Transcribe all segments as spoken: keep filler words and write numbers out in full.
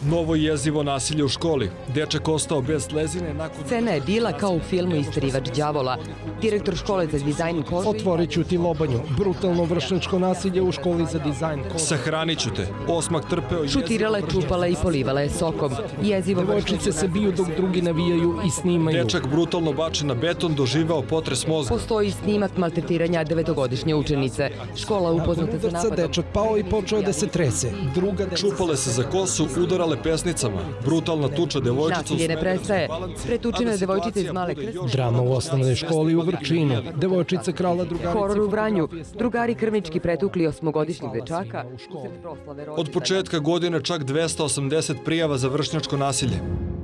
Novo jezivo nasilje u školi. Dečak ostao bez slezine nakon... Scena je bila kao u filmu Isterivač đavola. Direktor škole za dizajn kože... Otvorit ću ti lobanju. Brutalno vršnjačko nasilje u školi za dizajn kože. Sahranit ću te. Osmak trpeo... Šutirala je, čupala i polivala je sokom. Jezivo Devojčice se biju dok drugi navijaju i snimaju. Dečak brutalno bačen na beton, doživeo potres mozga. Postoji snimak maltretiranja devetogodišnje učenice. Škola upoznata za napadom. Dečak pao i počeo da se trese. Druga Čupale se za kosu, udarale pesnicama. Brutalna tuča devojčica... Nasilje ne prestaje. Pretučena je devojčica iz Male Krsne. Drama u osnovnoj školi u Vrčinu. Devojčica krala drugarici... Horor u Vranju. Drugari krvnički pretukli osmogodišnjeg dečaka. Od početka godine čak dvesta osamdeset prijava za vršnjačko nasilje.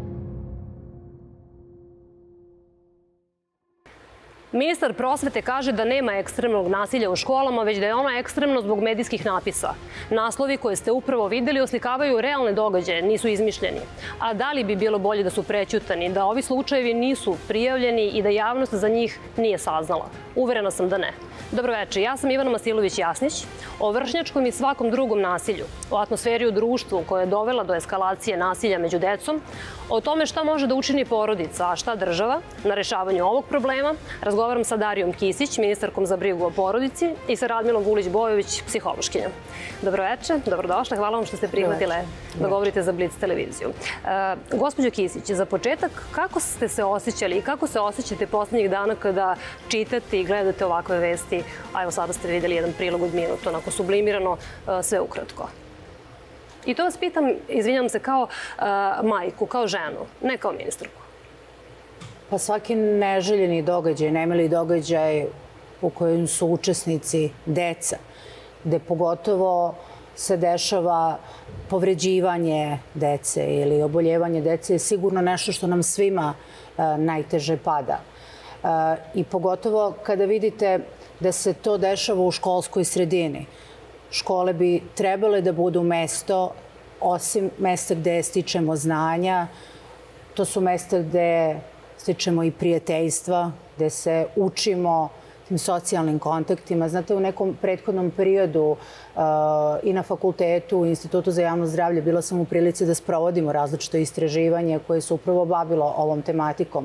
Ministar prosvete kaže da nema ekstremnog nasilja u školama, već da je ono ekstremno zbog medijskih napisa. Naslovi koje ste upravo videli oslikavaju realne događaje, nisu izmišljeni. A da li bi bilo bolje da su prećutani, da ovi slučajevi nisu prijavljeni i da javnost za njih nije saznala? Uverena sam da ne. Dobroveče, ja sam Ivana Masilović-Jasnić. O vršnjačkom i svakom drugom nasilju, o atmosferi u društvu koja je dovela do eskalacije nasilja među decom, o tome šta može da učini porodica, a šta država na rešavanju ovog problema, razgovaram sa Darijom Kisić, ministarkom za brigu o porodici, i sa Radmilom Vulić-Bojović, psihološkinjom. Dobroveče, dobrodošla, hvala vam što ste prihvatile da govorite za Blic televiziju. Gospođo Kisić, za početak, kako ste se osjećali i kako se osjećate poslednjih dana kada čitate i gledate ovakve vesti? A evo sada ste videli jedan prilog od minuta, onako sublimirano, sve ukratko. I to vas pitam, izvinjam se, kao majku, kao ženu, ne kao ministarku. Pa svaki neželjeni događaj, nemili događaj u kojem su učesnici deca, gde pogotovo se dešava povređivanje dece ili oboljevanje dece, je sigurno nešto što nam svima najteže pada. I pogotovo kada vidite da se to dešava u školskoj sredini. Škole bi trebale da budu mesto, osim mesta gde stičemo znanja, to su mesta gde stičemo i prijateljstva, gde se učimo tim socijalnim kontaktima. Znate, u nekom prethodnom periodu i na fakultetu, u Institutu za javno zdravlje, bila sam u prilici da sprovodimo različito istraživanje koje se upravo bavilo ovom tematikom.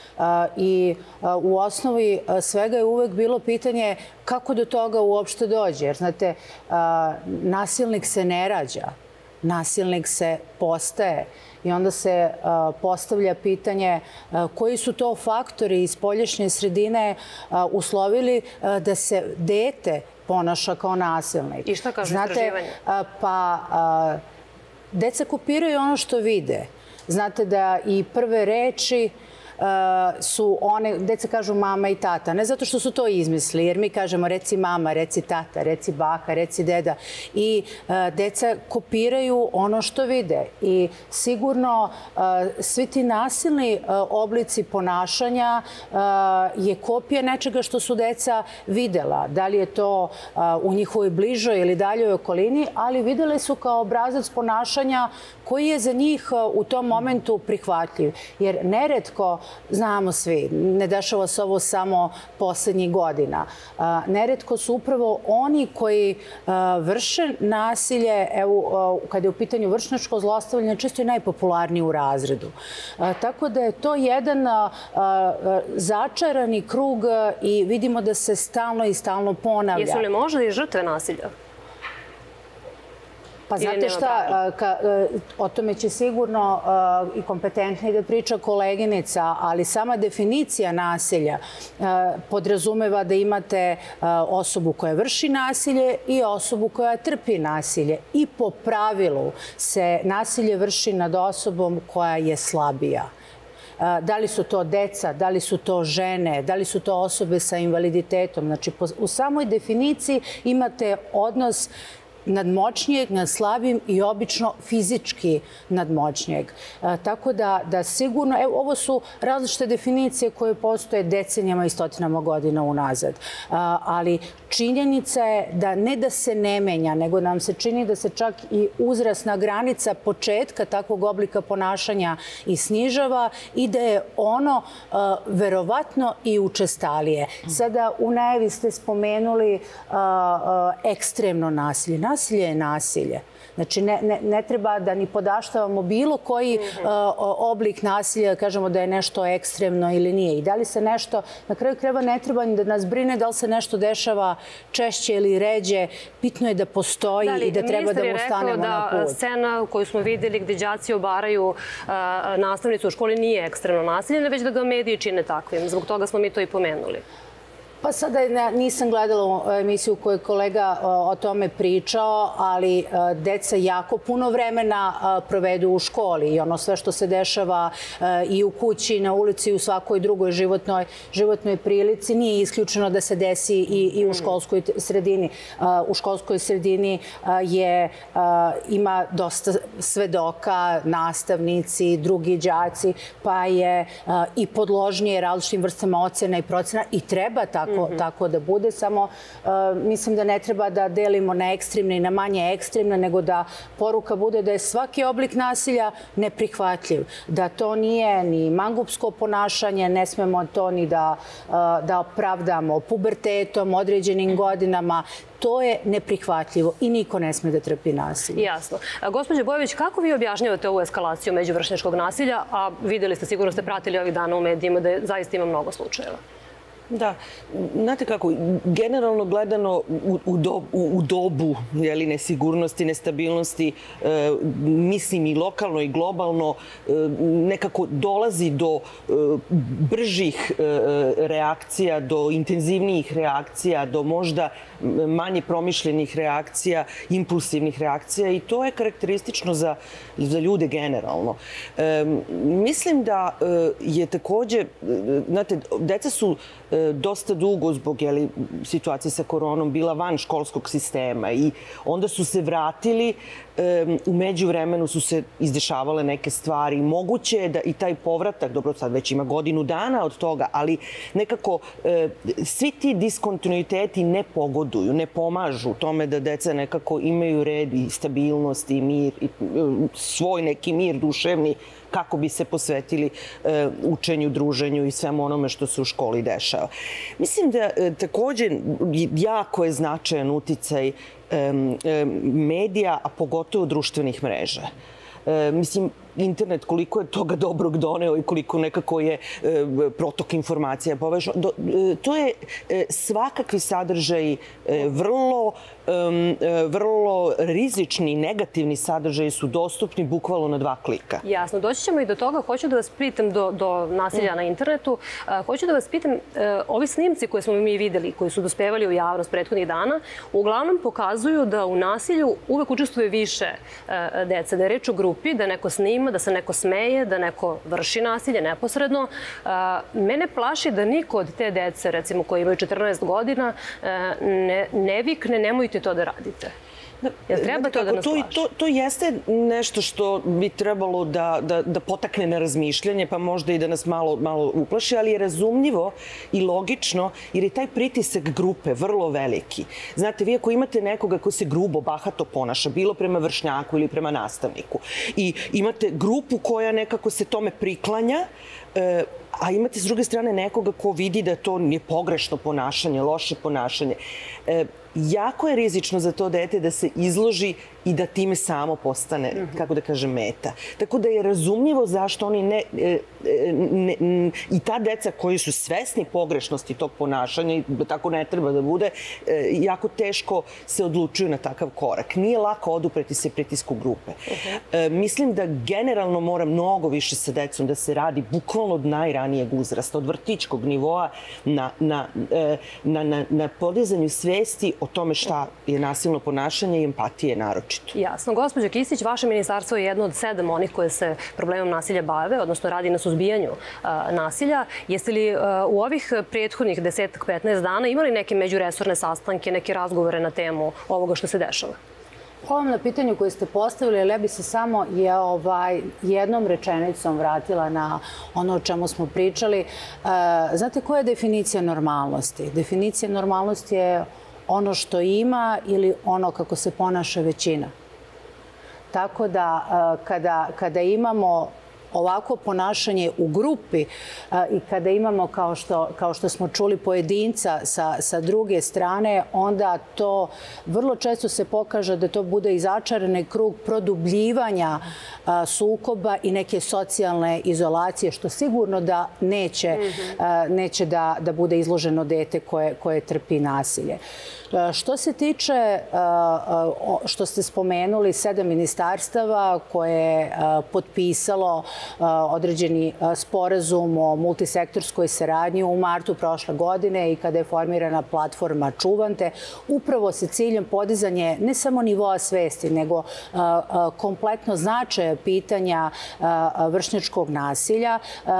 I u osnovi svega je uvek bilo pitanje kako do toga uopšte dođe. Jer, znate, nasilnik se ne rađa, nasilnik se postaje. I onda se postavlja pitanje koji su to faktori iz spoljašnje sredine uslovili da se dete ponaša kao nasilnik. I šta kažu istraživanje? Pa, deca kopiraju ono što vide. Znate da i prve reči su one, deca kažu mama i tata, ne zato što su to izmisli, jer mi kažemo reci mama, reci tata, reci baka, reci deda, i deca kopiraju ono što vide. I sigurno svi ti nasilni oblici ponašanja je kopija nečega što su deca videla. Da li je to u njihovoj bližoj ili daljoj okolini, ali videli su kao obrazac ponašanja koji je za njih u tom momentu prihvatljiv. Jer neretko, znamo svi, ne dešava se ovo samo poslednjih godina, neretko su upravo oni koji vrše nasilje, evo, kada je u pitanju vršnjačko zlostavljanje, često je najpopularniji u razredu. Tako da je to jedan začarani krug i vidimo da se stalno i stalno ponavlja. Jesu li možda i žrtve nasilja? Pa znate šta, o tome će sigurno i kompetentnije da priča koleginica, ali sama definicija nasilja podrazumeva da imate osobu koja vrši nasilje i osobu koja trpi nasilje. I po pravilu se nasilje vrši nad osobom koja je slabija. Da li su to deca, da li su to žene, da li su to osobe sa invaliditetom. Znači, u samoj definiciji imate odnos nadmoćnijeg, nad slabim i obično fizički nadmoćnijeg. Tako da sigurno, evo, ovo su različite definicije koje postoje decenijama i stotinama godina unazad. Ali činjenica je da ne da se ne menja, nego nam se čini da se čak i uzrasna granica početka takvog oblika ponašanja i snižava i da je ono verovatno i učestalije. Sada u najavi ste spomenuli ekstremno nasilje. Nasilje je nasilje. Znači, ne, ne, ne treba da ni podaštavamo bilo koji uh, oblik nasilja, kažemo da je nešto ekstremno ili nije. I da li se nešto, na kraju krajeva ne treba ni da nas brine da li se nešto dešava češće ili ređe. Bitno je da postoji i da treba da mu stanemo na put. Da scena koju smo vidjeli gdje đaci obaraju uh, nastavnicu u školi nije ekstremno nasilje, već da ga mediji čine takvim. Zbog toga smo mi to i pomenuli. Pa sada nisam gledala emisiju u kojoj je kolega o tome pričao, ali deca jako puno vremena provedu u školi i ono sve što se dešava i u kući, na ulici i u svakoj drugoj životnoj, životnoj prilici nije isključeno da se desi i, i u školskoj sredini. U školskoj sredini je, ima dosta svedoka, nastavnici, drugi đaci, pa je i podložnije različitim vrstama ocena i procena i treba tako tako da bude, samo mislim da ne treba da delimo na ekstremne i na manje ekstremne, nego da poruka bude da je svaki oblik nasilja neprihvatljiv. Da to nije ni mangupsko ponašanje, ne smemo to ni da, da opravdamo pubertetom, određenim godinama. To je neprihvatljivo i niko ne sme da trpi nasilje. Jasno. Gospođo Bojović, kako vi objašnjavate ovu eskalaciju međuvršnjačkog nasilja, a vidjeli ste, sigurno ste pratili ovih dana u medijima da zaista ima mnogo slučajeva? Da, znate kako, generalno gledano u, u, do, u, u dobu jeli, nesigurnosti, nestabilnosti, e, mislim i lokalno i globalno, e, nekako dolazi do e, bržih e, reakcija, do intenzivnijih reakcija, do možda manje promišljenih reakcija, impulsivnih reakcija i to je karakteristično za, za ljude generalno. E, mislim da e, je također, znate, deca su dosta dugo zbog jeli, situacije sa koronom bila van školskog sistema i onda su se vratili, um, u međuvremenu su se izdešavale neke stvari. Moguće je da i taj povratak, dobro sad već ima godinu dana od toga, ali nekako uh, svi ti diskontinuiteti ne pogoduju, ne pomažu tome da deca nekako imaju red i stabilnost i mir, i um, svoj neki mir duševni kako bi se posvetili uh, učenju, druženju i svemu onome što se u školi dešava. Mislim da uh, također jako je značajan uticaj um, um, medija, a pogotovo društvenih mreža. Uh, mislim, internet koliko je toga dobrog doneo i koliko nekako je e, protok informacija povežno. Do, e, to je e, svakakvi sadržaj, e, vrlo, e, vrlo rizični, negativni sadržaji su dostupni bukvalno na dva klika. Jasno, doći ćemo i do toga. Hoću da vas pitam do, do nasilja mm. na internetu. A, hoću da vas pitam, e, ovi snimci koje smo mi videli, koji su dospevali u javnost prethodnih dana, uglavnom pokazuju da u nasilju uvek učestvuje više e, dece, da je reč o grupi, da neko snima, da se neko smeje, da neko vrši nasilje neposredno. Mene plaši da niko od te dece, recimo koji imaju četrnaest godina, ne, ne vikne nemojte to da radite. Jel treba to da nas plaši? To, to jeste nešto što bi trebalo da, da, da potakne na razmišljanje, pa možda i da nas malo, malo uplaši, ali je razumljivo i logično, jer je taj pritisak grupe vrlo veliki. Znate, vi ako imate nekoga ko se grubo, bahato ponaša, bilo prema vršnjaku ili prema nastavniku, i imate grupu koja nekako se tome priklanja, a imate s druge strane nekoga ko vidi da to nije pogrešno ponašanje, loše ponašanje, jako je rizično za to dete da se izloži i da time samo postane, kako da kažem, meta. Tako da je razumljivo zašto oni ne, ne, ne... I ta deca koji su svesni pogrešnosti tog ponašanja, i tako ne treba da bude, jako teško se odlučuju na takav korak. Nije lako odupreti se pritisku grupe. Uh-huh. Mislim da generalno mora mnogo više sa decom da se radi bukvalno od najranijeg uzrasta, od vrtićkog nivoa na, na, na, na, na podizanju svesti o tome šta je nasilno ponašanje i empatije naročito. Jasno. Gospođo Kisić, vaše ministarstvo je jedno od sedam onih koje se problemom nasilja bave, odnosno radi na suzbijanju a, nasilja. Jeste li a, u ovih prethodnih deset do petnaest dana imali neke međuresorne sastanke, neke razgovore na temu ovoga što se dešava? Hvala vam na pitanju koje ste postavili, ali ja bi se samo je, ovaj, jednom rečenicom vratila na ono o čemu smo pričali. E, znate, koja je definicija normalnosti? Definicija normalnosti je ono što ima ili ono kako se ponaša većina. Tako da kada, kada imamo ovako ponašanje u grupi i kada imamo, kao što, kao što smo čuli, pojedinca sa, sa druge strane, onda to vrlo često se pokaže da to bude i začarani krug produbljivanja sukoba i neke socijalne izolacije, što sigurno da neće, neće da, da bude izloženo dete koje, koje trpi nasilje. Što se tiče, što ste spomenuli, sedam ministarstava koje je potpisalo određeni sporazum o multisektorskoj saradnji u martu prošle godine i kada je formirana platforma Čuvante, upravo se ciljem podizanje ne samo nivoa svesti, nego kompletno značaja pitanja vršnjačkog nasilja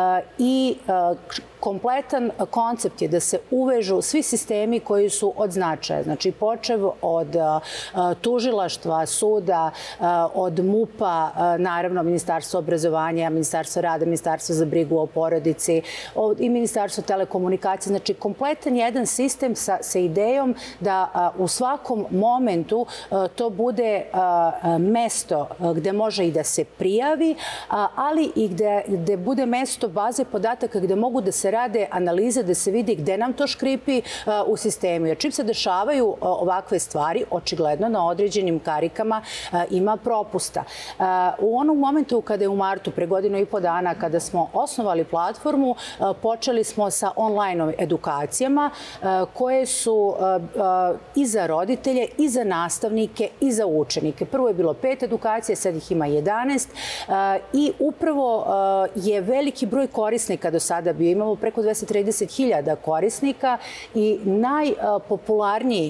i kompletan koncept je da se uvežu svi sistemi koji su od značaja. Znači, počev od tužilaštva, suda, od MUP-a, naravno Ministarstva obrazovanja, Ministarstva rada, Ministarstva za brigu o porodici i Ministarstva telekomunikacije. Znači, kompletan jedan sistem sa, sa idejom da u svakom momentu to bude mesto gde može i da se prijavi, ali i gde, gde bude mesto baze podataka gde mogu da se rade analize, da se vidi gde nam to škripi u sistemu. Jer čim se dešavaju ovakve stvari, očigledno na određenim karikama ima propusta. U onom momentu kada je u martu, pre godinu i po dana, kada smo osnovali platformu, počeli smo sa online edukacijama koje su i za roditelje, i za nastavnike, i za učenike. Prvo je bilo pet edukacija, sad ih ima jedanaest i upravo je veliki broj korisnika do sada bio. Imamo preko dvesta trideset hiljada korisnika i najpopularniji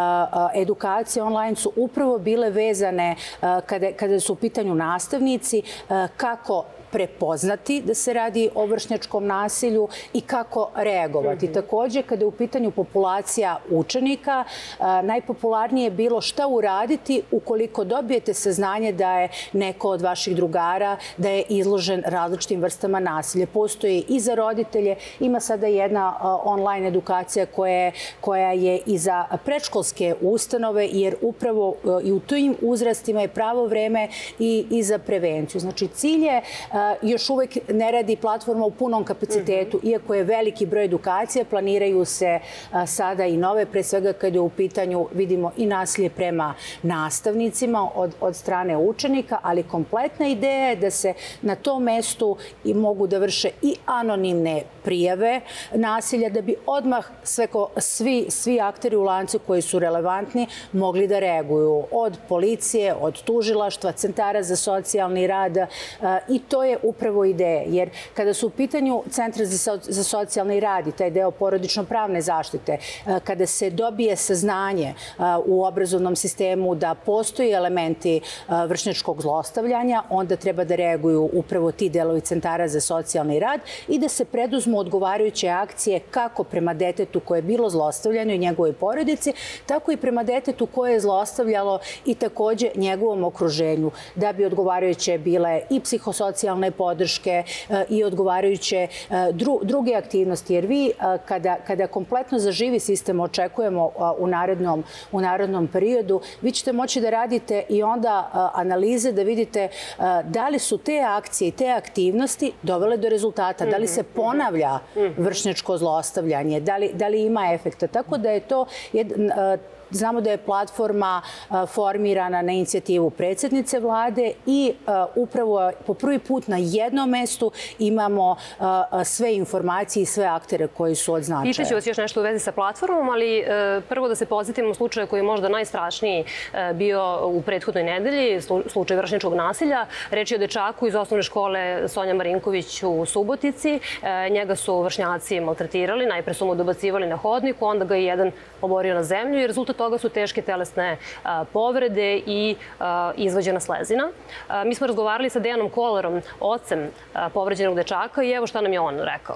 edukacije online su upravo bile vezane kada, kada su u pitanju nastavnici, kako prepoznati da se radi o vršnjačkom nasilju i kako reagovati. Mm-hmm. Također, kada je u pitanju populacija učenika, najpopularnije je bilo šta uraditi ukoliko dobijete saznanje da je neko od vaših drugara, da je izložen različitim vrstama nasilja. Postoji i za roditelje, ima sada jedna online edukacija koja je, koja je i za predškolske ustanove, jer upravo i u tim uzrastima je pravo vreme i, i za prevenciju. Znači, cilj je još uvek ne radi platforma u punom kapacitetu, iako je veliki broj edukacija, planiraju se sada i nove, pre svega kada je u pitanju, vidimo, i nasilje prema nastavnicima od, od strane učenika, ali kompletna ideja je da se na tom mestu i mogu da vrše i anonimne prijave nasilja, da bi odmah sve, svi, svi akteri u lancu koji su relevantni mogli da reaguju, od policije, od tužilaštva, centara za socijalni rad, i to je upravo ideja. Jer kada su u pitanju centra za, za socijalni rad i taj deo porodično-pravne zaštite, kada se dobije saznanje u obrazovnom sistemu da postoji elementi vršnjačkog zlostavljanja, onda treba da reaguju upravo ti delovi centara za socijalni rad i da se preduzmu odgovarajuće akcije kako prema detetu koje je bilo zlostavljano i njegovoj porodici, tako i prema detetu koje je zlostavljalo i takođe njegovom okruženju, da bi odgovarajuće bile i psihosocijalne podrške i odgovarajuće dru, druge aktivnosti. Jer vi, kada, kada kompletno zaživi sistem, očekujemo u narednom, u narednom periodu, vi ćete moći da radite i onda analize da vidite da li su te akcije i te aktivnosti dovele do rezultata, da li se ponavlja vršnjačko zlostavljanje, da li, da li ima efekta. Tako da je to jedan... Znamo da je platforma formirana na inicijativu predsjednice vlade i upravo po prvi put na jednom mestu imamo sve informacije i sve aktere koji su od značaja. Pitaću vas još nešto u vezi sa platformom, ali prvo da se podsjetimo slučaja koji je možda najstrašniji bio u prethodnoj nedelji, slučaj vršnjačkog nasilja. Reč je o dečaku iz osnovne škole Sonja Marinković u Subotici. Njega su vršnjaci maltretirali, najpre su mu dobacivali na hodniku, onda ga je jedan oborio na zemlju i rezultat toga su teške telesne povrede i izvađena slezina. Mi smo razgovarali sa Dejanom Kolarom, ocem povređenog dečaka, i evo šta nam je on rekao.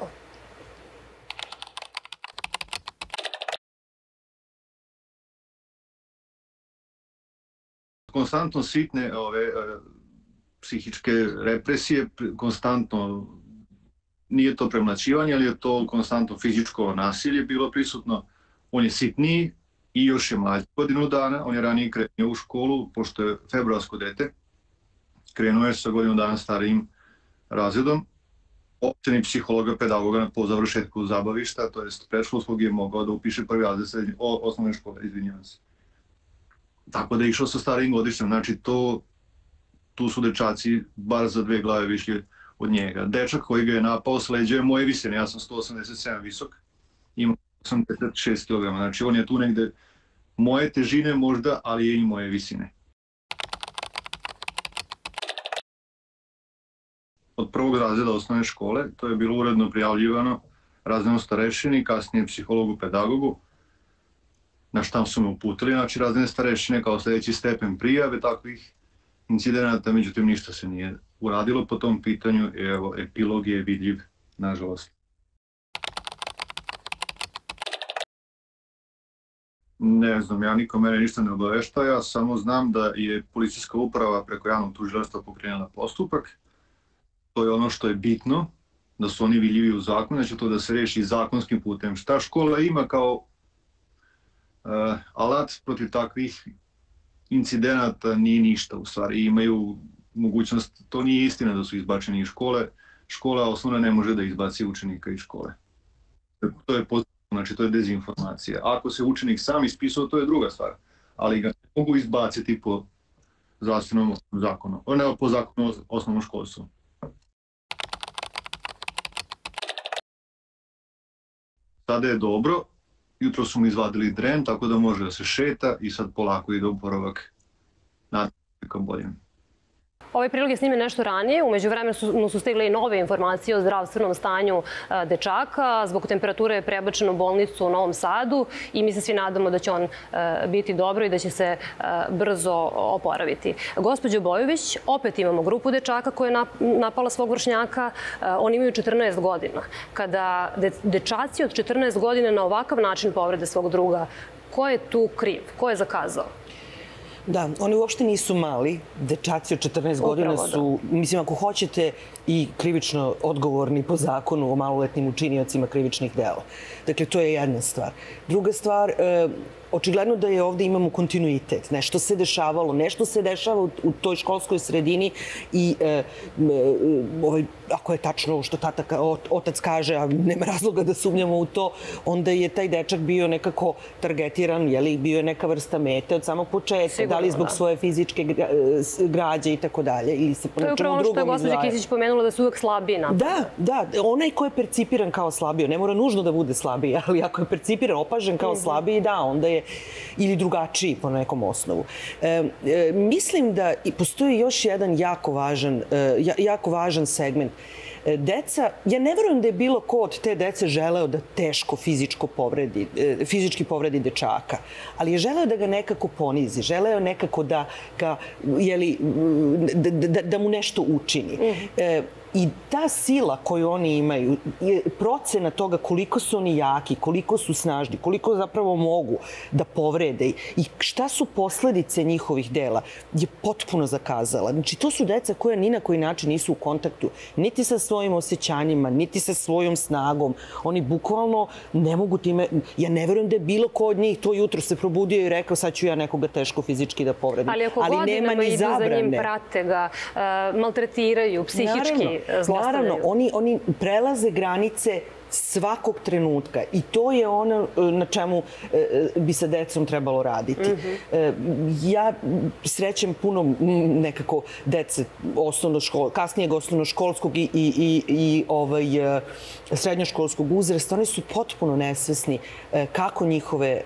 Konstantno sitne ove psihičke represije, konstantno, nije to premlaćivanje, ali je to konstantno fizičko nasilje bilo prisutno. On je sitniji i još je mlađi godinu dana. On je ranije krenuo u školu, pošto je februarsko dete. Krenuo je sa godinu dana starijim razredom. Općeni psihologa, pedagoga po završetku zabavišta, to jest predškolskog, je mogao da upiše prvi razred osnovne škole, izvinjavam se. Tako da je išao sa starijim godišnjom, znači to, tu su dečaci bar za dve glave višlje od njega. Dečak koji ga je napao sleđe moje visine, ja sam sto osamdeset sedam visok, ima osamdeset šest kilograma, znači on je tu negde moje težine možda, ali je i moje visine. Od prvog razreda osnovne škole, to je bilo uredno prijavljivano razrednom starešini, kasnije psihologu, pedagogu, na šta su me uputili, znači razredne starešine kao sljedeći stepen prijave takvih incidenata, međutim ništa se nije uradilo po tom pitanju i evo, epilog je vidljiv, nažalost. Ne znam, ja niko mene ništa ne obavešta, ja samo znam da je policijska uprava preko javnog tužilaštva pokrenula postupak. To je ono što je bitno, da su oni vidljivi u zakonu, znači to da se reši zakonskim putem. Šta škola ima kao uh, alat protiv takvih incidenata nije ništa u stvari. Imaju mogućnost, to nije istina da su izbačeni iz škole, škola osnovna ne može da izbaci učenika iz škole. To je pozitivno, znači to je dezinformacija. Ako se učenik sam ispisao, to je druga stvar, ali ga ne mogu izbaciti po zdravstvenom zakonu, ne po zakonu o osnovnom školstvu. Sada je dobro, jutro su mu izvadili dren, tako da može da se šeta i sad polako ide oporavak na ka boljem. Ovaj prilog je snimljen nešto ranije. Umeđu vremenu su, su stigle i nove informacije o zdravstvenom stanju a, dečaka. Zbog temperature je prebačen u bolnicu u Novom Sadu i mi se svi nadamo da će on a, biti dobro i da će se a, brzo oporaviti. Gospođo Bojović, opet imamo grupu dečaka koja je napala svog vršnjaka. A, oni imaju četrnaest godina. Kada de, dečaci od četrnaest godina na ovakav način povrede svog druga, ko je tu kriv? Ko je zakazao? Da, oni uopšte nisu mali. Dečaci od četrnaest godina su, mislim, ako hoćete, i krivično odgovorni po zakonu o maloletnim učiniocima krivičnih dela. Dakle, to je jedna stvar. Druga stvar, očigledno da je ovde imamo kontinuitet. Nešto se dešavalo, nešto se dešava u toj školskoj sredini i ako je tačno što tata, otac kaže, a nema razloga da sumnjamo u to, onda je taj dečak bio nekako targetiran, bio je neka vrsta mete od samog početka, da li zbog svoje fizičke građe i tako dalje, ili se po nečemu drugom izdaje. To je upravo ono što je gospođa Kisić pomenula da su uvek slabiji napad. Da, da. Onaj ko je percipiran kao slabiji, ne mora nužno da bude slabiji, ali ako je percipiran, opažen kao slabiji, da, onda je ili drugačiji po nekom osnovu. E, e, mislim da postoji još jedan jako važan, e, jako važan segment. E, deca, ja ne verujem da je bilo ko od te dece želeo da teško fizičko povredi, e, fizički povredi dečaka, ali je želeo da ga nekako ponizi, želeo nekako da, ga, jeli, da, da, da mu nešto učini. E, I ta sila koju oni imaju je procena toga koliko su oni jaki, koliko su snažni, koliko zapravo mogu da povrede i šta su posledice njihovih dela je potpuno zakazala. Znači, to su deca koja ni na koji način nisu u kontaktu niti sa svojim osjećanjima, niti sa svojom snagom. Oni bukvalno ne mogu time... Ja ne verujem da je bilo ko od njih to jutro se probudio i rekao sad ću ja nekoga teško fizički da povredim. Ali ako godinama idu za njim, prate ga, maltretiraju, psihički... Naravno, oni, oni prelaze granice svakog trenutka i to je ono na čemu bi sa decom trebalo raditi. Mm-hmm. Ja srećem puno nekako dece osnovnoškol, kasnijeg osnovnoškolskog i, i, i, i ovaj, srednjoškolskog uzrasta. Oni su potpuno nesvesni kako njihove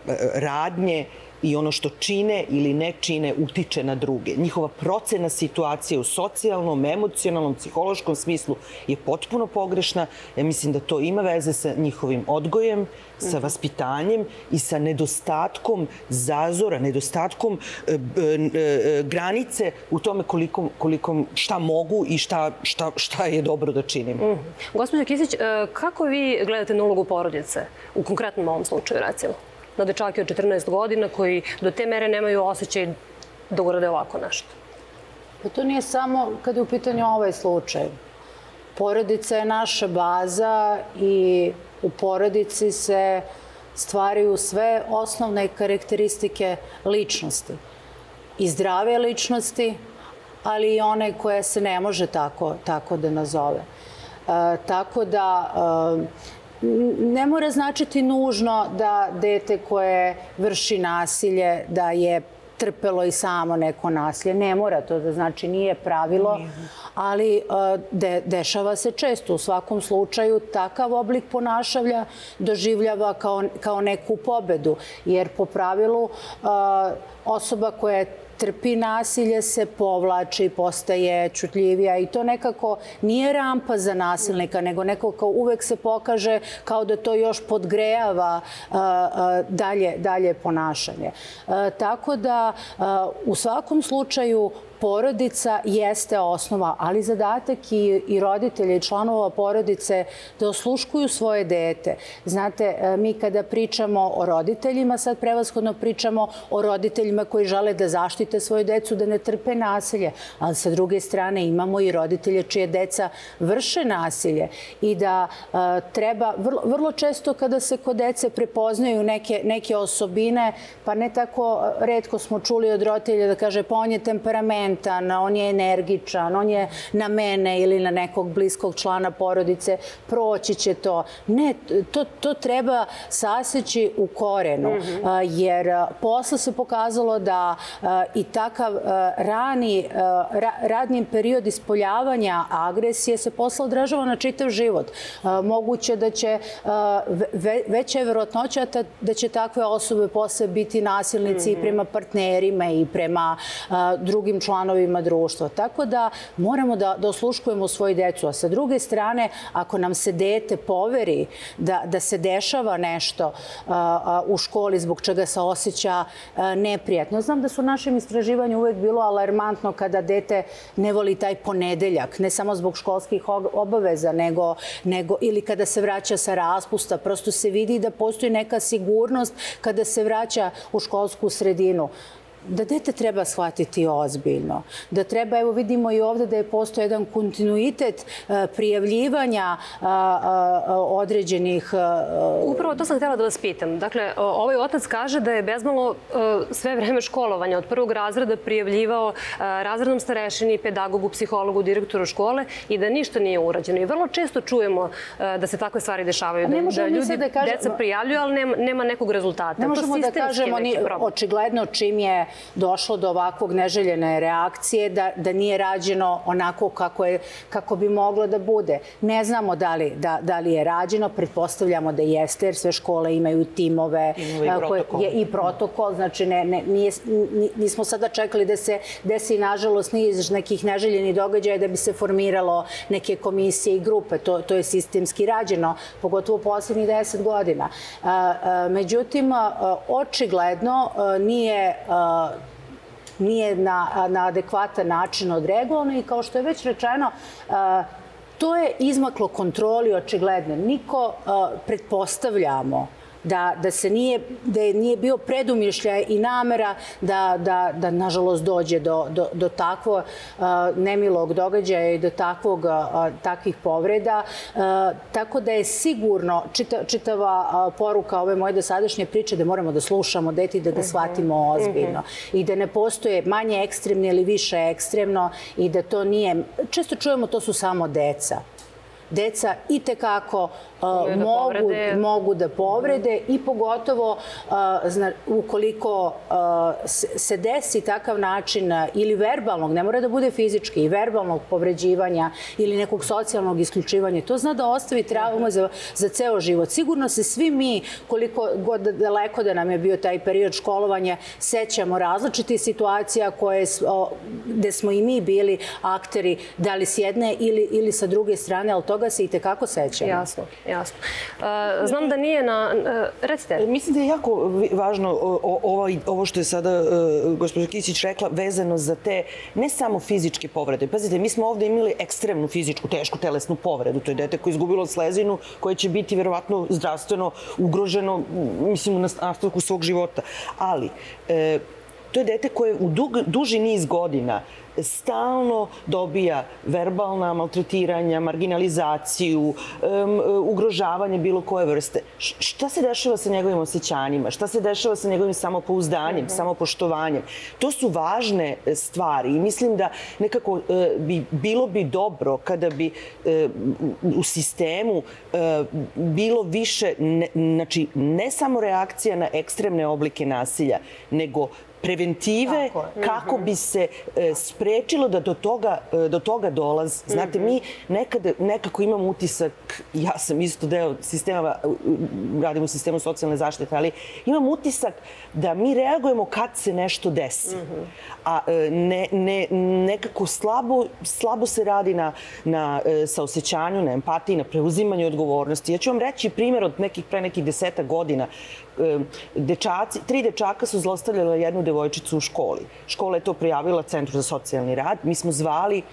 radnje i ono što čine ili ne čine utiče na druge. Njihova procena situacije u socijalnom, emocionalnom, psihološkom smislu je potpuno pogrešna. Ja mislim da to ima veze sa njihovim odgojem, sa vaspitanjem i sa nedostatkom zazora, nedostatkom e, e, granice u tome koliko, koliko šta mogu i šta, šta, šta je dobro da činim. Mm. Gospođo Kisić, kako vi gledate na ulogu porodice u konkretnom ovom slučaju, recimo? Na dečake od četrnaest godina koji do te mere nemaju osjećaj da urade ovako nešto? Pa to nije samo kada je u pitanju ovaj slučaj. Porodica je naša baza i u porodici se stvaraju sve osnovne karakteristike ličnosti. I zdrave ličnosti, ali i one koje se ne može tako, tako da nazove. E, tako da e, ne mora značiti nužno da dete koje vrši nasilje da je trpelo i samo neko nasilje. Ne mora to da znači, nije pravilo, ali de, dešava se često. U svakom slučaju takav oblik ponašanja doživljava kao, kao neku pobedu, jer po pravilu osoba koja je trpi nasilje se povlači, postaje čutljivija i to nekako nije rampa za nasilnika, nego nekako uvek se pokaže kao da to još podgrejava dalje, dalje ponašanje. Tako da u svakom slučaju porodica jeste osnova, ali zadatak i, i roditelja i članova porodice da osluškuju svoje dete. Znate, mi kada pričamo o roditeljima, sad prevashodno pričamo o roditeljima koji žele da zaštite svoju decu, da ne trpe nasilje, ali sa druge strane imamo i roditelje čije deca vrše nasilje i da uh, treba, vrlo, vrlo često kada se kod dece prepoznaju neke, neke osobine, pa ne tako retko smo čuli od roditelja da kaže pa on je temperament, on je energičan, on je na mene ili na nekog bliskog člana porodice, proći će to. Ne, to, to treba saseći u korenu, mm-hmm. jer posle se pokazalo da i takav rani, radni period ispoljavanja agresije se posle odražava na čitav život. Moguće da će veća je verovatnoća da će takve osobe posle biti nasilnici mm-hmm. i prema partnerima i prema drugim članovima društva. Tako da moramo da, da osluškujemo svoju decu. A sa druge strane, ako nam se dete poveri da, da se dešava nešto a, a, u školi zbog čega se osjeća a, neprijatno. Znam da su u našem istraživanju uvek bilo alarmantno kada dete ne voli taj ponedeljak, ne samo zbog školskih obaveza, nego, nego ili kada se vraća sa raspusta. Prosto se vidi da postoji neka sigurnost kada se vraća u školsku sredinu. Da dete treba shvatiti ozbiljno. Da treba, evo vidimo i ovde da je postoji jedan kontinuitet prijavljivanja određenih... Upravo to sam htjela da vas pitam. Dakle, ovaj otac kaže da je bezmalo sve vreme školovanja od prvog razreda prijavljivao razrednom starešini, pedagogu, psihologu, direktoru škole i da ništa nije urađeno. I vrlo često čujemo da se takve stvari dešavaju. Da ljudi, deca prijavljuju, ali nema, nema nekog rezultata. Ne možemo da kažemo očigledno čim je došlo do ovakvog neželjene reakcije, da, da nije rađeno onako kako, je, kako bi moglo da bude. Ne znamo da li, da, da li je rađeno, pretpostavljamo da jeste, jer sve škole imaju timove i protokol. Koje, je, i protokol, znači ne, ne, nije, nismo sada čekali da se desi, nažalost, niz nekih neželjenih događaja da bi se formiralo neke komisije i grupe. To, to je sistemski rađeno, pogotovo u posljednjih deset godina. Međutim, očigledno nije nije na, na adekvatan način odreagovano i kao što je već rečeno, to je izmaklo kontroli očigledno. Niko pretpostavljamo da, da se nije, da je nije bio predumišljaj i namera da, da, da nažalost dođe do, do, do takvog uh, nemilog događaja i do takvog, uh, takvih povreda. Uh, tako da je sigurno čita, čitava uh, poruka ove moje dosadašnje priče da moramo da slušamo dete i da ga shvatimo ozbiljno. Uh-huh. I da ne postoje manje ekstremno ili više ekstremno i da to nije... Često čujemo to su samo deca. Deca i tekako uh, mogu, mogu da povrede i pogotovo uh, zna, ukoliko uh, se desi takav način uh, ili verbalnog, ne mora da bude fizički, i verbalnog povređivanja ili nekog socijalnog isključivanja, to zna da ostavi traumu za, za ceo život. Sigurno se svi mi, koliko god daleko da nam je bio taj period školovanja, sećamo različitih situacija koje, uh, gde smo i mi bili akteri, da li s jedne ili, ili sa druge strane, ali toga se i tekako sećamo. Jasno, jasno. Uh, znam da nije na... Uh, recite. Mislim da je jako važno ovo, ovo što je sada uh, gospođa Kisić rekla, vezano za te ne samo fizičke povrede. Pazite, mi smo ovde imali ekstremnu fizičku, tešku telesnu povredu. To je dete koje je izgubilo slezinu, koje će biti verovatno zdravstveno ugroženo, mislim, na nastavku svog života. Ali... Uh, To je dete koje u duži niz godina stalno dobija verbalna maltretiranja, marginalizaciju, ugrožavanje bilo koje vrste. Šta se dešava sa njegovim osjećanjima? Šta se dešava sa njegovim samopouzdanjem, samopoštovanjem? To su važne stvari i mislim da nekako bi, bilo bi dobro kada bi u sistemu bilo više, znači ne samo reakcija na ekstremne oblike nasilja, nego preventive kako bi se sprečilo da do toga, do toga dolaz. Znate, mi nekada, nekako imamo utisak, ja sam isto deo sistema, radim u sistemu socijalne zaštite, ali imam utisak da mi reagujemo kad se nešto desi. A ne, ne, nekako slabo, slabo se radi na, na saosećanju, na empatiji, na preuzimanju odgovornosti. Ja ću vam reći primjer od nekih, pre nekih deseta godina. Dečaci, tri dečaka su zlostavljala jednu devojčicu u školi. Škola je to prijavila Centru za socijalni rad. Mi smo zvali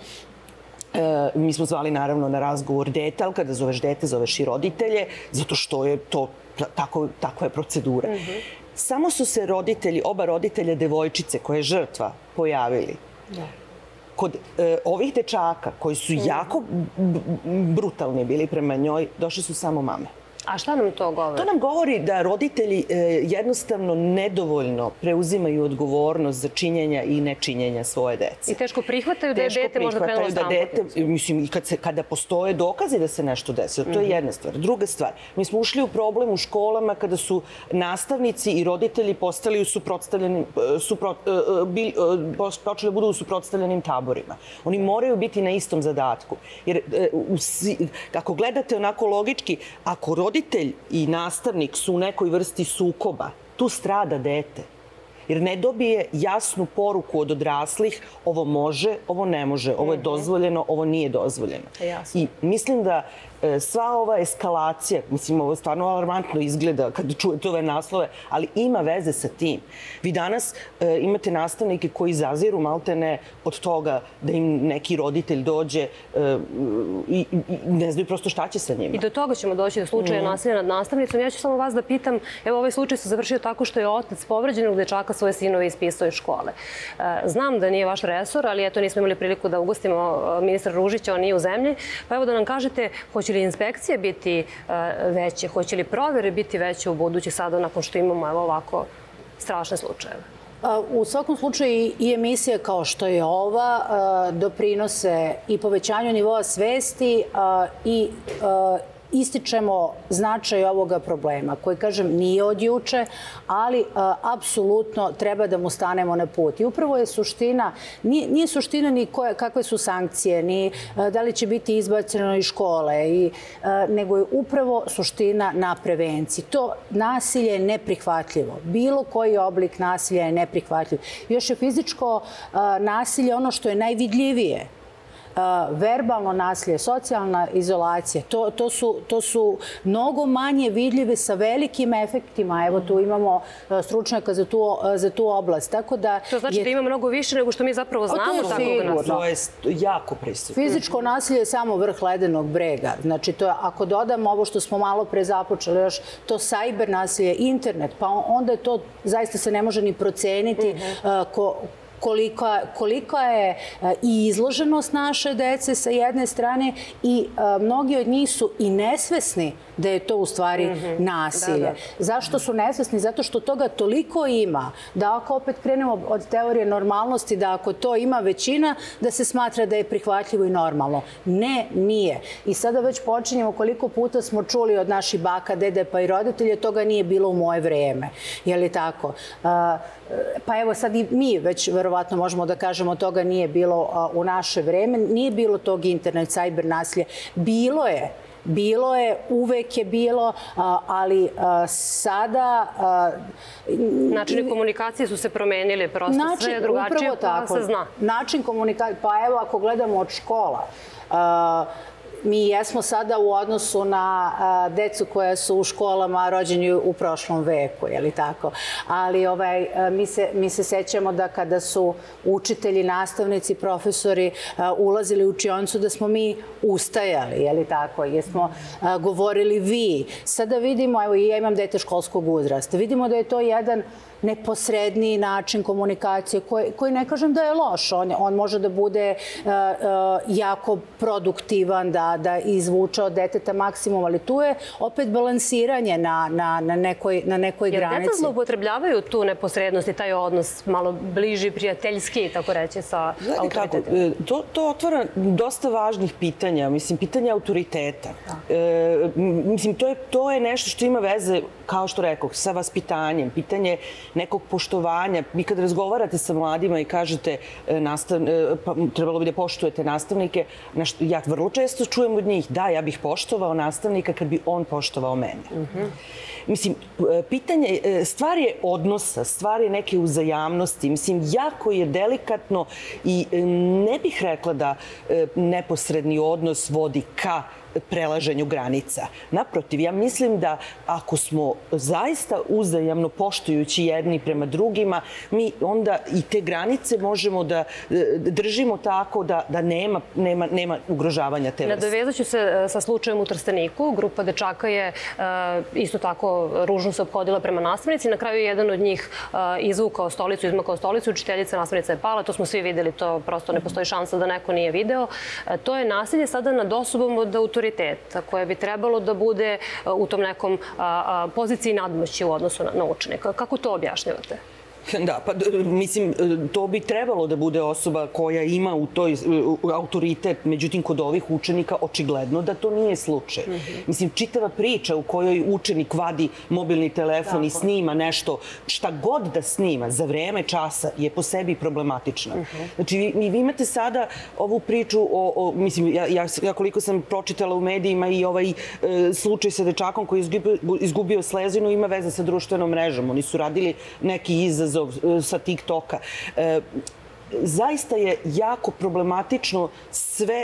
Mi smo zvali naravno na razgovor dete, ali kada zoveš dete, zoveš i roditelje, zato što je to, tako, takva je procedura. Samo su se roditelji, oba roditelja devojčice koje je žrtva pojavili. Kod ovih dečaka koji su jako brutalni bili prema njoj, došli su samo mame. A šta nam to govori? To nam govori da roditelji jednostavno nedovoljno preuzimaju odgovornost za činjenja i nečinjenja svoje dece. I teško prihvataju da je dete možda krenulo sam potnicu. Mislim, i kad se, kada postoje dokazi da se nešto desilo, to je jedna stvar. Druga stvar, mi smo ušli u problem u školama kada su nastavnici i roditelji postali u suprotstavljenim, supro, bili, počeli budu u suprotstavljenim taborima. Oni moraju biti na istom zadatku. Jer ako gledate onako logički, ako roditelji Roditelj i nastavnik su u nekoj vrsti sukoba, tu strada dete. Jer ne dobije jasnu poruku od odraslih, ovo može, ovo ne može, ovo je dozvoljeno, ovo nije dozvoljeno. I mislim da sva ova eskalacija, mislim, ovo stvarno alarmantno izgleda kada čujete ove naslove, ali ima veze sa tim. Vi danas imate nastavnike koji zaziru maltene od toga da im neki roditelj dođe i ne znaju prosto šta će sa njima. I do toga ćemo doći do slučaja nasilja nad nastavnicom. Ja ću samo vas da pitam, evo ovaj slučaj se završio tako što je otac povređenog dečaka svoje sinove ispisao iz škole. Znam da nije vaš resor, ali eto nismo imali priliku da ugostimo ministra Ružića, on nije u zemlji. Pa evo da nam kažete, hoće li inspekcije biti veće, hoće li provere biti veće u budući sada nakon što imamo evo ovako strašne slučajeve? U svakom slučaju i emisije kao što je ova doprinose i povećanju nivoa svesti i ističemo značaj ovoga problema, koji, kažem, nije od juče, ali apsolutno treba da mu stanemo na put. I upravo je suština, nije suština ni kakve su sankcije, ni da li će biti izbaceno iz škole, nego je upravo suština na prevenciji. To nasilje je neprihvatljivo. Bilo koji oblik nasilja je neprihvatljiv. Još je fizičko nasilje ono što je najvidljivije. Verbalno nasilje, socijalna izolacija, to, to, su, to su mnogo manje vidljive sa velikim efektima. Evo tu imamo stručnjaka za tu, za tu oblast. Tako da to znači je, da ima mnogo više nego što mi zapravo znamo takvog nasilja. To je jako prisutno. Fizičko nasilje je samo vrh ledenog brega. Znači, to je, ako dodamo ovo što smo malo pre započeli, još to sajber nasilje, internet, pa onda je to zaista se ne može ni proceniti uh, ko, Kolika, kolika je i izloženost naše dece sa jedne strane i a, mnogi od njih su i nesvesni da je to u stvari mm-hmm. nasilje. Da, da. Zašto su nesvesni? Zato što toga toliko ima da ako opet krenemo od teorije normalnosti, da ako to ima većina, da se smatra da je prihvatljivo i normalno. Ne, nije. I sada već počinjemo koliko puta smo čuli od naših baka, dede pa i roditelje, toga nije bilo u moje vreme. Je li tako? A, pa evo sad i mi već verovatno možemo da kažemo toga nije bilo u naše vreme. Nije bilo tog internet, sajber nasilja. Bilo je. Bilo je, uvek je bilo, ali sada... Načini komunikacije su se promenili, prosto sve je drugačije, pa se zna. Način komunikacije, pa evo ako gledamo od škola, mi jesmo sada u odnosu na a, decu koja su u školama rođeni u prošlom veku, je li tako? Ali ovaj, a, mi, se, mi se sećamo da kada su učitelji, nastavnici, profesori a, ulazili u učionicu da smo mi ustajali, je li tako? Jer smo a, govorili vi. Sada vidimo, evo i ja imam dete školskog uzrasta, vidimo da je to jedan neposredniji način komunikacije, koji, koji ne kažem da je loš. On, on može da bude uh, uh, jako produktivan, da, da izvuče od deteta maksimum, ali tu je opet balansiranje na, na, na nekoj, na nekoj Jer granici. Jer deca zloupotrebljavaju tu neposrednost i taj odnos malo bliži, prijateljski, tako reći, sa autoritetima. To, to otvara dosta važnih pitanja, mislim, pitanja autoriteta. E, mislim, to je, to je nešto što ima veze, kao što rekao, sa vaspitanjem, pitanje nekog poštovanja. Vi kad razgovarate sa mladima i kažete nastav, pa, trebalo bi da poštujete nastavnike, ja vrlo često čujem od njih, da, ja bih poštovao nastavnika kad bi on poštovao mene. Mm-hmm. Mislim, pitanje, stvar je odnosa, stvar je neke uzajamnosti. Mislim, jako je delikatno i ne bih rekla da neposredni odnos vodi ka prelaženju granica. Naprotiv, ja mislim da ako smo zaista uzajamno poštujući jedni prema drugima, mi onda i te granice možemo da držimo tako da, da nema, nema, nema ugrožavanja te vrste. Nadovezat ću se sa slučajem u Trsteniku. Grupa dečaka je isto tako ružno se ophodila prema nastavnici. Na kraju je jedan od njih izvukao stolicu, izmakao stolicu, učiteljica nastavnica je pala. To smo svi videli, to prosto ne postoji šansa da neko nije video. To je nasilje sada nad osobom od autoriteta koje bi trebalo da bude u tom nekom poziciji nadmoći u odnosu na učenika. Kako to objašnjavate? Da, pa mislim, to bi trebalo da bude osoba koja ima u toj autoritet, međutim, kod ovih učenika očigledno da to nije slučaj. Mislim, čitava priča u kojoj učenik vadi mobilni telefon i snima nešto, šta god da snima za vreme časa je po sebi problematična. Znači, vi, vi imate sada ovu priču o, o mislim, ja, ja, ja koliko sam pročitala u medijima i ovaj e, slučaj sa dečakom koji je izgubio, izgubio slezinu ima veze sa društvenom mrežom. Oni su radili neki izazov sa TikToka. E, zaista je jako problematično sve,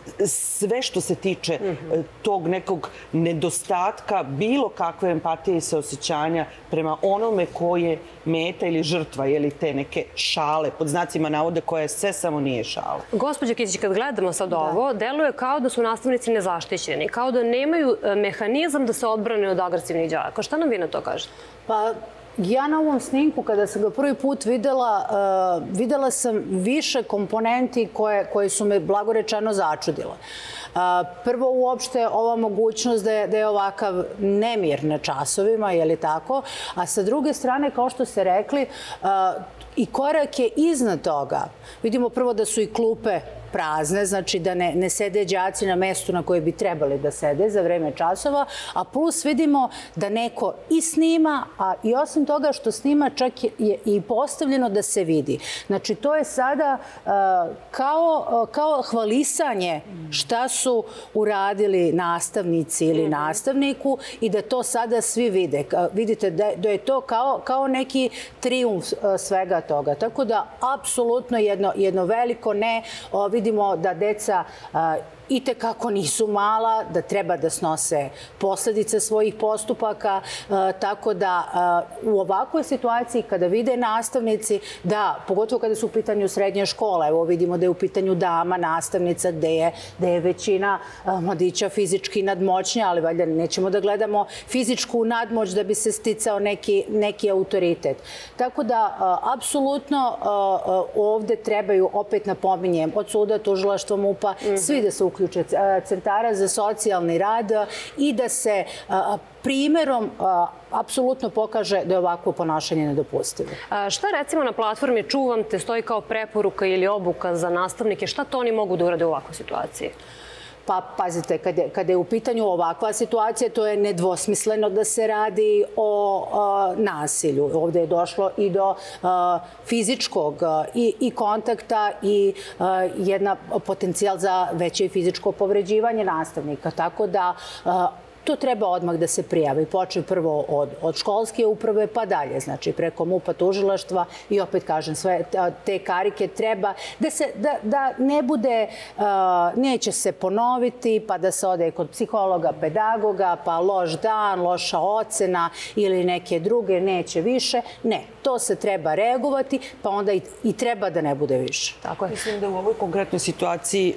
sve što se tiče tog nekog nedostatka bilo kakve empatije i saosećanja prema onome ko je meta ili žrtva, ili te neke šale, pod znacima navoda, koja sve samo nije šala. Gospođa Kisić, kad gledamo sad ovo, deluje kao da su nastavnici nezaštićeni, kao da nemaju mehanizam da se odbrane od agresivnih đaka. Šta nam vi na to kažete? Pa, ja na ovom snimku, kada sam ga prvi put videla, uh, videla sam više komponenti koje, koje su me blagorečeno začudile. Uh, prvo, uopšte, ova mogućnost da je, da je ovakav nemir na časovima, je li tako? A sa druge strane, kao što ste rekli, uh, i korak je iznad toga. Vidimo prvo da su i klupe prazne, znači da ne, ne sede đaci na mestu na koje bi trebali da sede za vreme časova, a plus vidimo da neko i snima, a i osim toga što snima čak je, je i postavljeno da se vidi. Znači to je sada uh, kao, uh, kao hvalisanje šta su uradili nastavnici ili nastavniku i da to sada svi vide. Uh, vidite da, da je to kao, kao neki trijumf uh, svega toga. Tako da, apsolutno jedno, jedno veliko ne. Uh, vidimo da deca uh, i tekako nisu mala, da treba da snose posledice svojih postupaka, uh, tako da uh, u ovakvoj situaciji kada vide nastavnici, da, pogotovo kada su u pitanju srednje škole, evo vidimo da je u pitanju dama nastavnica gde je, gde je većina uh, mladića fizički nadmoćnja, ali valjda nećemo da gledamo fizičku nadmoć da bi se sticao neki, neki autoritet. Tako da, uh, apsolutno uh, uh, ovde trebaju, opet napominjem, od suda, tužilaštva, MUP-a, mm-hmm. svi da se uključuju centara za socijalni rad i da se primerom apsolutno pokaže da je ovakvo ponašanje nedopustivo. A šta recimo na platformi Čuvam te stoji kao preporuka ili obuka za nastavnike? Šta to oni mogu da urade u ovakvoj situaciji? Pa, pazite, kada je, kada je u pitanju ovakva situacija, to je nedvosmisleno da se radi o a, nasilju. Ovde je došlo i do a, fizičkog a, i, i kontakta i a, jedna potencijal za veće fizičko povređivanje nastavnika. Tako da a, to treba odmah da se prijavi. Počne prvo od, od školske uprave pa dalje, znači preko MUP-a, tužilaštva i opet kažem, sve te karike treba da se, da, da ne bude, uh, neće se ponoviti pa da se ode kod psihologa, pedagoga, pa loš dan, loša ocena ili neke druge, neće više. Ne, to se treba reagovati pa onda i, i treba da ne bude više. Tako je. Mislim da u ovoj konkretnoj situaciji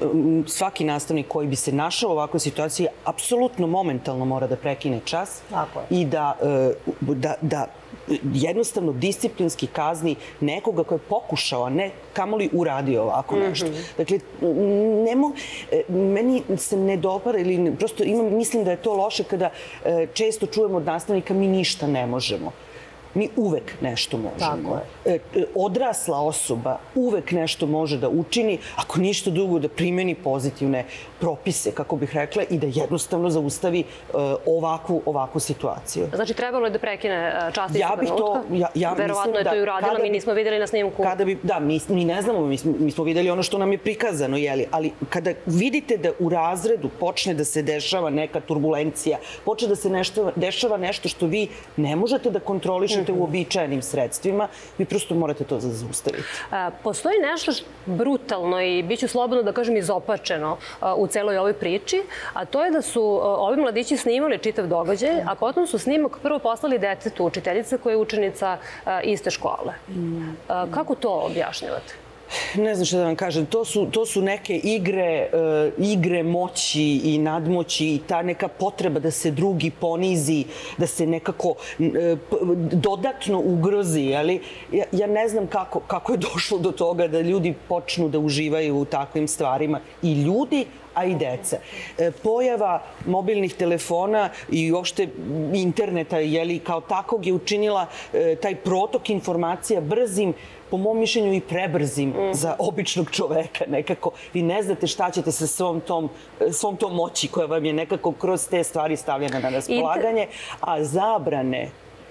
svaki nastavnik koji bi se našao u ovakvoj situaciji apsolutno momentalno mora da prekine čas i da, da, da jednostavno disciplinski kazni nekoga ko je pokušao, a ne kamoli uradio ovako nešto. Dakle, nemo, meni se ne dopara ili prosto imam, mislim da je to loše kada često čujemo od nastavnika mi ništa ne možemo. Mi uvek nešto možemo. Odrasla osoba uvek nešto može da učini, ako ništa drugo da primeni pozitivne propise, kako bih rekla, i da jednostavno zaustavi ovakvu, ovakvu situaciju. Znači, trebalo je da prekine čast i trenutka? To, ja, ja Verovatno je to i uradila, mi nismo videli na snimku. Kada bi, da, mi, mi ne znamo, mi smo, mi smo videli ono što nam je prikazano, jeli, ali kada vidite da u razredu počne da se dešava neka turbulencija, počne da se nešto, dešava nešto što vi ne možete da kontrolišete u uobičajenim sredstvima, vi prosto morate to da zaustaviti. Postoji nešto brutalno i bit ću slobodno da kažem izopačeno u celoj ovoj priči, a to je da su ovi mladići snimali čitav događaj, a potom su snimak prvo poslali detetu učiteljice koja je učenica iste škole. Kako to objašnjavate? Ne znam što da vam kažem, to su, to su neke igre, uh, igre moći i nadmoći i ta neka potreba da se drugi ponizi, da se nekako uh, dodatno ugrozi. Ali ja, ja ne znam kako, kako je došlo do toga da ljudi počnu da uživaju u takvim stvarima. I ljudi, a i deca. Pojava mobilnih telefona i uopšte interneta, jeli, kao takvog je učinila taj protok informacija brzim, po mom mišljenju i prebrzim za običnog čoveka nekako. Vi ne znate šta ćete sa svom tom, svom tom moći koja vam je nekako kroz te stvari stavljena na raspolaganje, a zabrane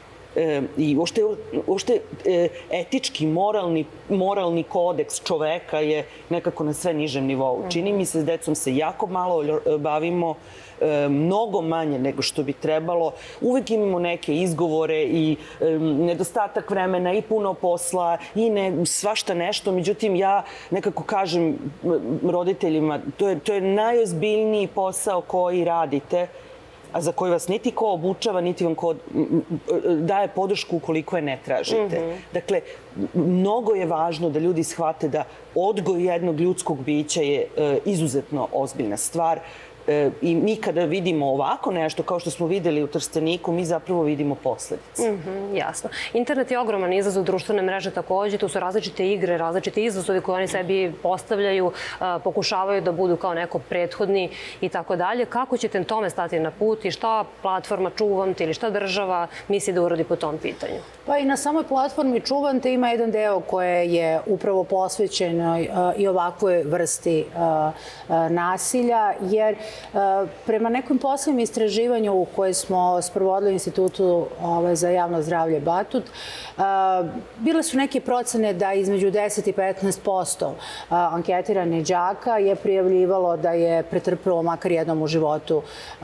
i uopšte etički, moralni, moralni kodeks čoveka je nekako na sve nižem nivou. Čini mi se, s decom se jako malo bavimo, mnogo manje nego što bi trebalo. Uvek imamo neke izgovore i nedostatak vremena i puno posla i ne, svašta nešto. Međutim, ja nekako kažem roditeljima, to je, to je najozbiljniji posao koji radite, a za koji vas niti ko obučava, niti vam ko daje podršku ukoliko je ne tražite. Mm-hmm. Dakle, mnogo je važno da ljudi shvate da odgoj jednog ljudskog bića je e, izuzetno ozbiljna stvar. I mi kada vidimo ovako nešto, kao što smo videli u Trsteniku, mi zapravo vidimo posledice. Mm-hmm, jasno. Internet je ogroman izazov, društvene mreže takođe, tu su različite igre, različite izazovi koje oni sebi postavljaju, pokušavaju da budu kao neko prethodni i tako dalje. Kako ćete tome stati na put i šta platforma Čuvamte ili šta država misli da uradi po tom pitanju? Pa i na samoj platformi Čuvamte ima jedan deo koje je upravo posvećen i ovakvoj vrsti nasilja, jer prema nekom poslednjem istraživanju koje smo sprovodili u Institutu za javno zdravlje Batut, bile su neke procene da između deset i petnaest posto anketiranih đaka je prijavljivalo da je pretrpelo makar jednom u životu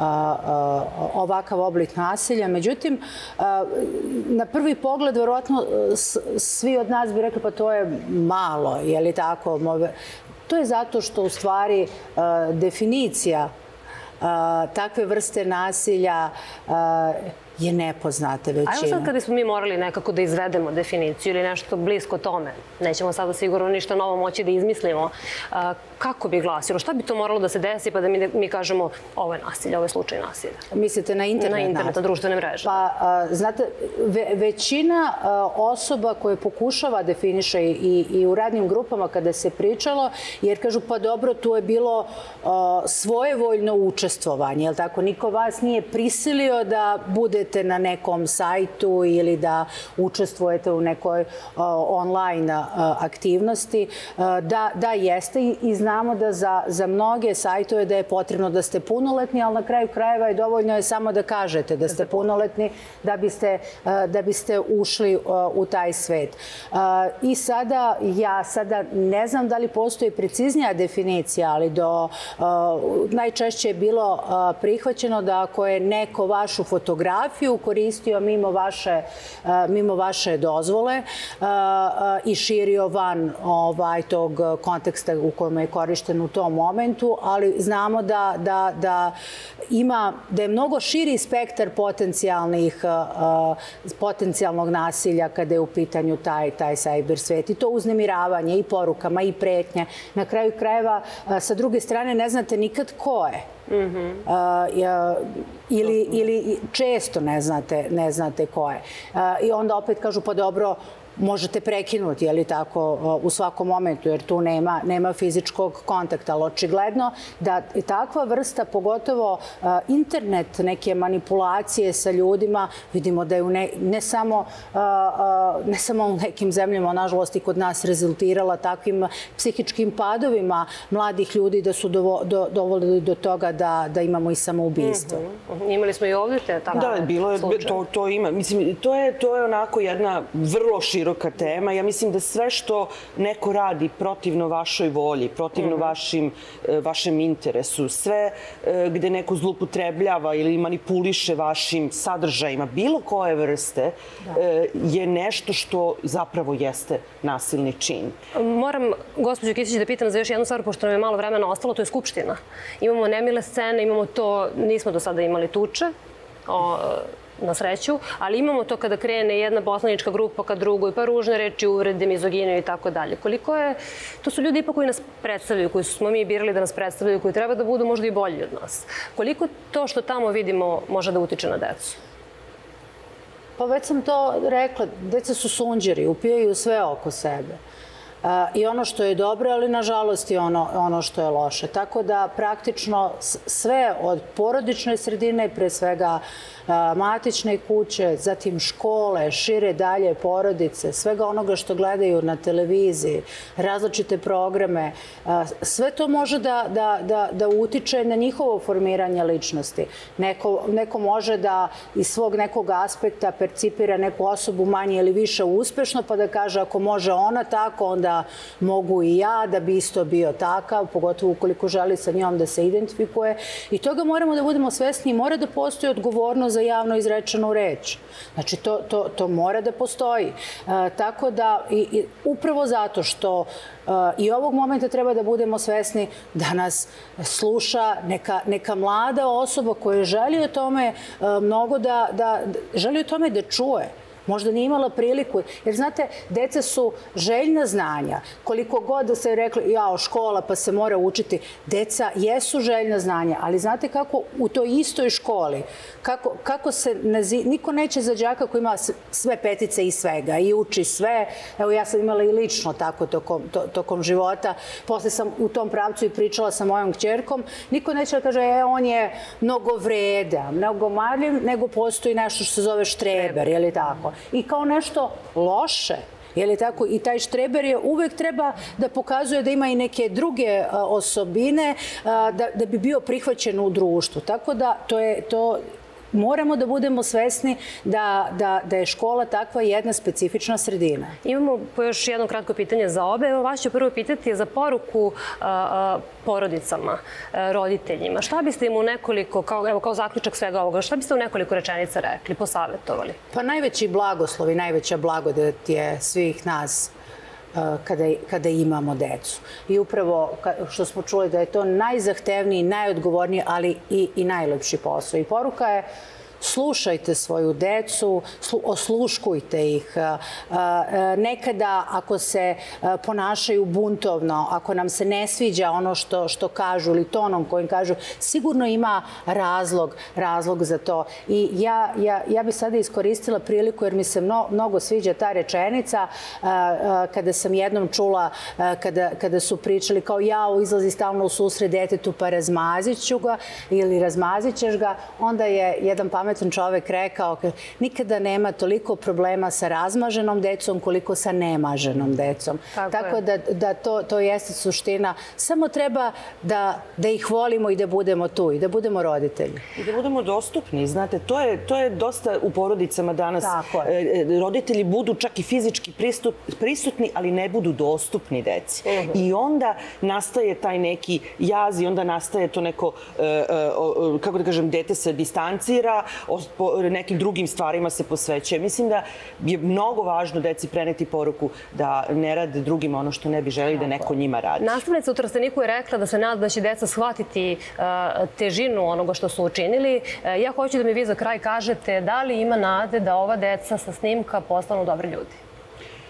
ovakav oblik nasilja. Međutim, na prvi pogled, verovatno, svi od nas bi rekli pa to je malo, je li tako? To je zato što u stvari definicija takve vrste nasilja je nepoznate većina. A evo sad kada smo mi morali nekako da izvedemo definiciju ili nešto blisko tome, nećemo sada sigurno ništa novo moći da izmislimo, kako bi glasilo? Šta bi to moralo da se desi pa da mi, mi kažemo ovo je nasilje, ovo je slučaj nasilja? Mislite na internet? Na internet, na društvene mreže. Pa, znate, ve, većina osoba koje pokušava definiše i, i u radnim grupama kada se pričalo, jer kažu pa dobro, tu je bilo svojevoljno učestvovanje, jel tako? Niko vas nije prisilio da budete na nekom sajtu ili da učestvujete u nekoj online aktivnosti. Da, da jeste i znamo da za, za mnoge sajtove da je potrebno da ste punoletni, ali na kraju krajeva je dovoljno je samo da kažete da ste punoletni da biste, da biste ušli u taj svet. I sada, ja sada ne znam da li postoji preciznija definicija, ali do najčešće je bilo prihvaćeno da ako je neko vašu fotografiju koristio mimo vaše, mimo vaše dozvole i širio van ovaj, tog konteksta u kojem je korišten u tom momentu, ali znamo da, da, da ima, da je mnogo širi spektar potencijalnih, potencijalnog nasilja kada je u pitanju taj, taj cyber svet. I to uznemiravanje i porukama i pretnje. Na kraju krajeva, sa druge strane, ne znate nikad ko je. Ili, ili često ne znate, ne znate ko je. I onda opet kažu, pa dobro, možete prekinuti, je li tako, u svakom momentu, jer tu nema, nema fizičkog kontakta. Ali očigledno da i takva vrsta, pogotovo internet, neke manipulacije sa ljudima, vidimo da je u ne, ne, samo, ne samo u nekim zemljama, nažalost i kod nas, rezultirala takvim psihičkim padovima mladih ljudi da su dovo, do, dovoljili do toga da, da imamo i samoubistvo. Mm-hmm. Imali smo i ovdje te tako Da, bilo je, to, to ima. Mislim, to je, to je onako jedna vrlo široka široka tema. Ja mislim da sve što neko radi protivno vašoj volji, protivno vašim, vašem interesu, sve gde neko zloupotrebljava ili manipuliše vašim sadržajima, bilo koje vrste, je nešto što zapravo jeste nasilni čin. Moram, gospođo Kisić, da pitam za još jednu stvar, pošto nam je malo vremena ostalo, to je Skupština. Imamo nemile scene, imamo to, nismo do sada imali tuče, na sreću, ali imamo to kada krene jedna poslanička grupa ka drugoj, pa ružne reči, uvrede, mizoginiju i tako dalje. Koliko je, to su ljudi ipak koji nas predstavljaju, koji smo mi birali da nas predstavljaju, koji treba da budu možda i bolji od nas. Koliko to što tamo vidimo može da utiče na decu? Pa već sam to rekla, deca su sunđeri, upijaju sve oko sebe. I ono što je dobro, ali nažalost i ono, ono što je loše. Tako da praktično sve od porodične sredine, pre svega matične kuće, zatim škole, šire dalje porodice, svega onoga što gledaju na televiziji, različite programe, sve to može da, da, da, da utiče na njihovo formiranje ličnosti. Neko, neko može da iz svog nekog aspekta percipira neku osobu manje ili više uspešno, pa da kaže ako može ona tako, onda mogu i ja da bi isto bio takav, pogotovo ukoliko želi sa njom da se identifikuje. I toga moramo da budemo svesni i mora da postoji odgovornost za javno izrečenu reč. Znači, to, to, to mora da postoji. E, tako da, i, i, upravo zato što e, i ovog momenta treba da budemo svesni da nas sluša neka, neka mlada osoba koja želi o tome e, mnogo da, da, želi o tome da čuje. Možda nije imala priliku. Jer, znate, deca su željna znanja. Koliko god da se rekli, jao, škola, pa se mora učiti. Deca jesu željna znanja, ali znate kako u toj istoj školi, kako, kako se naziva, niko neće za đaka koji ima sve petice i svega i uči sve. Evo, ja sam imala i lično tako tokom, to, tokom života. Posle sam u tom pravcu i pričala sa mojom kćerkom. Niko neće da kaže, e, on je mnogo vredan, mnogo marljiv, nego postoji nešto što se zove štreber, je li tako? I kao nešto loše. Je li tako? I taj štreber je uvek treba da pokazuje da ima i neke druge osobine da, da bi bio prihvaćen u društvu. Tako da to je to. Moramo da budemo svesni da, da, da je škola takva jedna specifična sredina. Imamo još jedno kratko pitanje za obe. Evo, vas ću prvo pitati za poruku a, a, porodicama, a, roditeljima. Šta biste im u nekoliko, kao, evo, kao zaključak svega ovoga, šta biste u nekoliko rečenica rekli, posavjetovali? Pa najveći blagoslov i najveća blagodat je svih nas Kada, kada imamo decu. I upravo što smo čuli da je to najzahtevniji, najodgovorniji, ali i, i najlepši posao. I poruka je slušajte svoju decu, osluškujte ih. Nekada ako se ponašaju buntovno, ako nam se ne sviđa ono što, što kažu ili tonom kojim kažu, sigurno ima razlog, razlog za to. I ja, ja, ja bih sada iskoristila priliku jer mi se mno, mnogo sviđa ta rečenica kada sam jednom čula, kada, kada su pričali kao jao, izlazi stalno u susret detetu pa razmazit ću ga ili razmazit ćeš ga, onda je jedan pametan čovek rekao nikada nema toliko problema sa razmaženom decom koliko sa nemaženom decom. Tako, Tako da, da to, to jeste suština. Samo treba da, da ih volimo i da budemo tu i da budemo roditelji. I da budemo dostupni. Znate, to je, to je dosta u porodicama danas. Roditelji budu čak i fizički pristup, prisutni, ali ne budu dostupni deci. Uh-huh. I onda nastaje taj neki jaz i onda nastaje to neko, uh, uh, kako da kažem, dete se distancira, o nekim drugim stvarima se posvećuje. Mislim da je mnogo važno deci preneti poruku da ne rade drugima ono što ne bi želeli da neko njima radi. Nastavnica u Trsteniku je rekla da se nada da će deca shvatiti uh, težinu onoga što su učinili. Uh, ja hoću da mi vi za kraj kažete da li ima nade da ova deca sa snimka postanu dobri ljudi?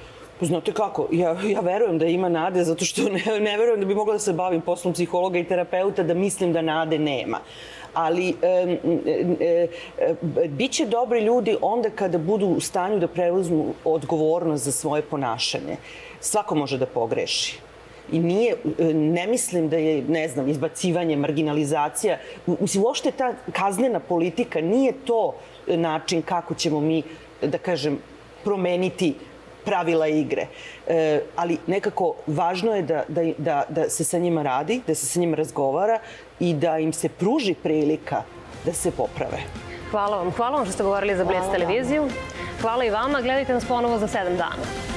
Znate kako, ja, ja verujem da ima nade, zato što ne, ne verujem da bi mogla da se bavim poslom psihologa i terapeuta, da mislim da nade nema. Ali e, e, e, bit će dobri ljudi onda kada budu u stanju da preuzmu odgovornost za svoje ponašanje. Svako može da pogreši. I nije, ne mislim da je, ne znam, izbacivanje, marginalizacija, mislim, uopšte ta kaznena politika nije to način kako ćemo mi, da kažem, promeniti pravila igre. E, ali nekako važno je da, da, da, da se sa njima radi, da se sa njima razgovara i da im se pruži prilika da se poprave. Hvala vam. Hvala vam što ste govorili za Blitz televiziju. Hvala i vama. Gledajte nas ponovo za sedam dana.